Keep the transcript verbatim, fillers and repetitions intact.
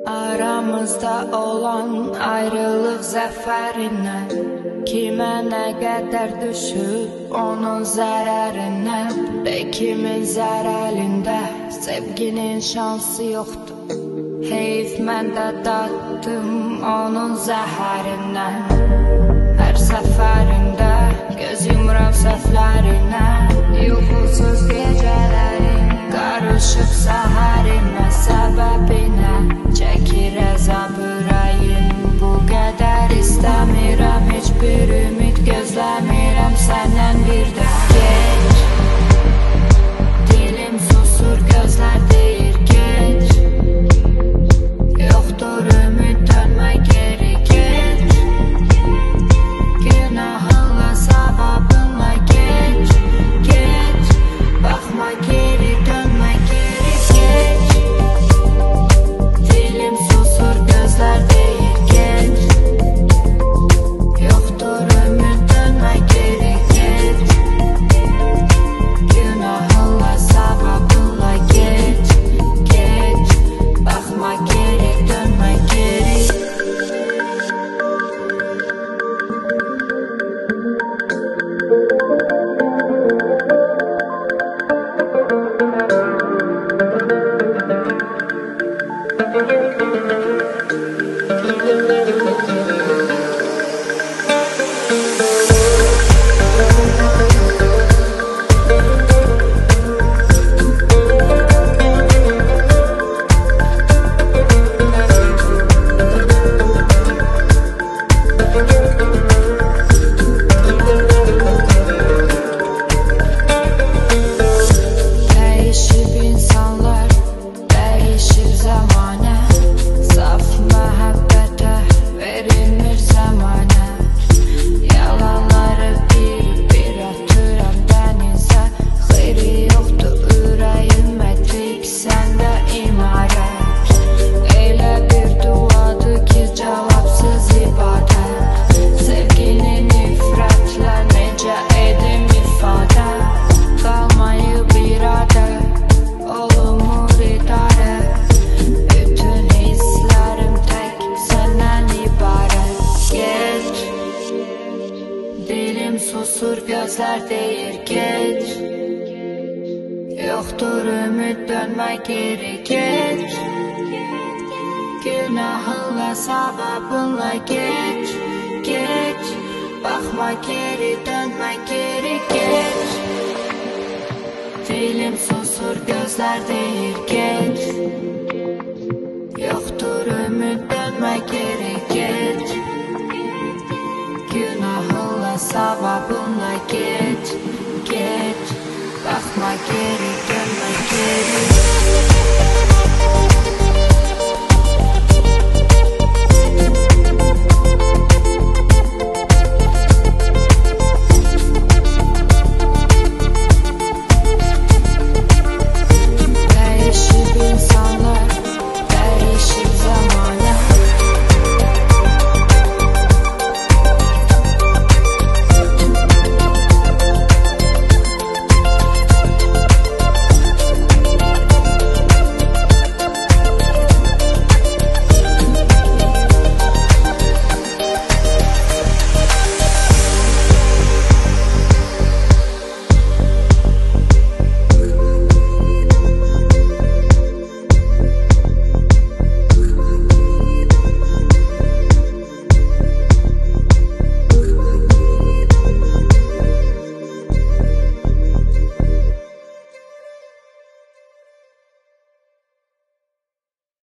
Aramızda olan ayrılıq zəfərindən, kimə nə qədər düşüb onun zərərindən, də kimin zərəlində sevginin şansı yoxdur. Heyf mən də daddım onun zəhərindən. Hər səfərində göz yumuram səhvlərinə, yuxusuz gecələrim qarışıb səhərimə, səbəbinə çəkir əzab ürəyim. Bu qədər istəmirəm, heç bir ümid gözləmirəm səndən bir də. Geç, dilim susur, gözlər deyir geç. Yoxdur ümid, dönmə geri geç. Günahınla, savabınla geç, geç. Baxma geri, dönmə geri geç. Dilim susur, gözlər deyir geç. Yoxdur ümid, dönmə geri geç. Günahınla, savabınla geç, geç. Baxma geri, dönmə geri. Dəyişib insanlar, dəyişib zamanə, saf məhəbbətə verilmir zamanə. Yalanları bir-bir atıram dənizə, xeyri yoxdur ürəyimə, tik səndə imarət. Elə bir duadır ki, cavabsız ibadət. Sevgini nifrətlə necə edim ifadə, qalmayıb iradə, olmur idarə. Bütün hisslərim tək səndən ibarət. Geç, dilim susur, gözlər deyir geç. Yoxdur ümid, dönmə geri geç. Günahınla, savabınla geç, geç. Baxma geri, dönmə geri geç. Dilim susur, gözlər deyir geç. Yoxdur ümid, dönmə geri geç. Günahınla, savabınla geç.